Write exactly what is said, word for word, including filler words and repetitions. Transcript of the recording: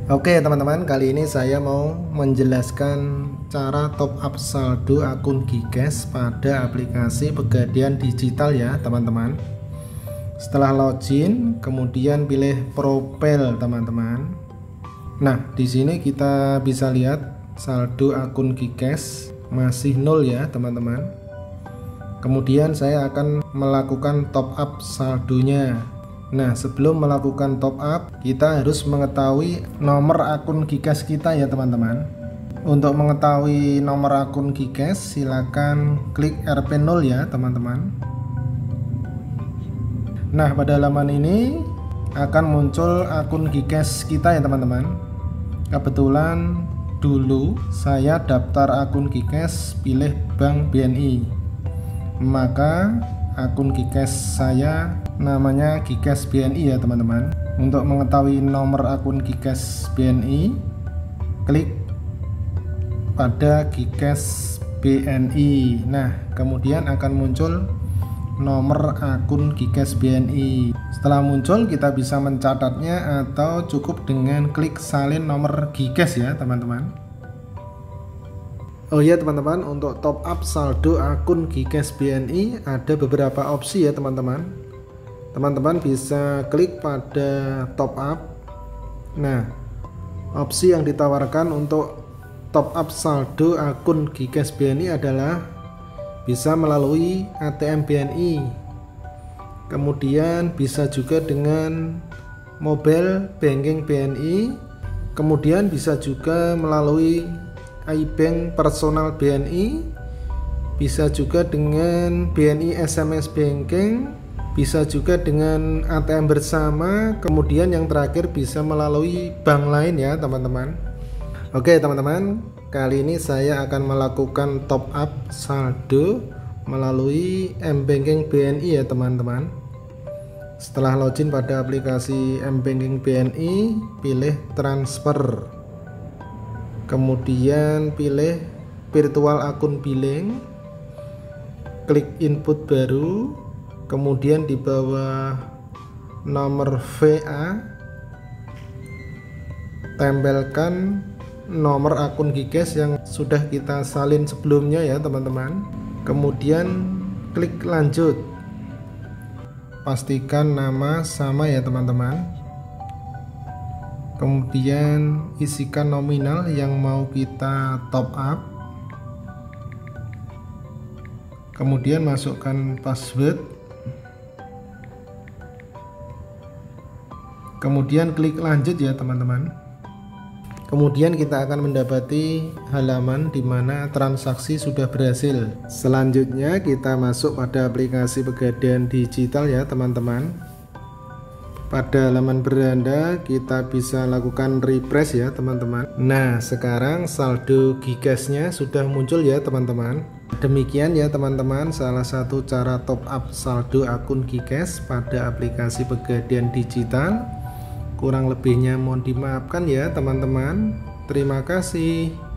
Oke teman-teman, kali ini saya mau menjelaskan cara top up saldo akun Gcash pada aplikasi Pegadaian Digital ya teman-teman. Setelah login, kemudian pilih profil teman-teman. Nah, di sini kita bisa lihat saldo akun Gcash masih nol ya teman-teman. Kemudian saya akan melakukan top up saldonya. Nah, sebelum melakukan top up, kita harus mengetahui nomor akun Gcash kita ya teman-teman. Untuk mengetahui nomor akun Gcash, silakan klik R P nol ya teman-teman. Nah, pada halaman ini akan muncul akun Gcash kita ya teman-teman. Kebetulan dulu saya daftar akun Gcash, pilih Bank B N I. Maka akun Gcash saya namanya Gcash B N I ya teman-teman. Untuk mengetahui nomor akun Gcash B N I, klik pada Gcash B N I. Nah, kemudian akan muncul nomor akun Gcash B N I. Setelah muncul, kita bisa mencatatnya atau cukup dengan klik salin nomor Gcash ya teman-teman. Oh ya teman-teman, untuk top up saldo akun Gcash B N I ada beberapa opsi ya teman-teman. Teman-teman bisa klik pada top up. Nah, opsi yang ditawarkan untuk top up saldo akun Gcash B N I adalah bisa melalui A T M B N I, kemudian bisa juga dengan mobile banking B N I, kemudian bisa juga melalui iBank personal B N I, bisa juga dengan B N I S M S Banking, bisa juga dengan A T M bersama, kemudian yang terakhir bisa melalui bank lain ya teman-teman. Oke teman-teman, kali ini saya akan melakukan top up saldo melalui M-Banking B N I ya teman-teman. Setelah login pada aplikasi M-Banking B N I, pilih transfer, kemudian pilih virtual akun billing, klik input baru, kemudian di bawah nomor V A tempelkan nomor akun Gcash yang sudah kita salin sebelumnya ya teman-teman. Kemudian klik lanjut, pastikan nama sama ya teman-teman. Kemudian isikan nominal yang mau kita top up, kemudian masukkan password, kemudian klik lanjut ya teman-teman. Kemudian kita akan mendapati halaman di mana transaksi sudah berhasil. Selanjutnya kita masuk pada aplikasi Pegadaian Digital ya teman-teman. Pada halaman beranda kita bisa lakukan refresh ya teman-teman. Nah, sekarang saldo Gcash-nya sudah muncul ya teman-teman. Demikian ya teman-teman, salah satu cara top up saldo akun Gcash pada aplikasi Pegadaian Digital. Kurang lebihnya mohon dimaafkan ya teman-teman. Terima kasih.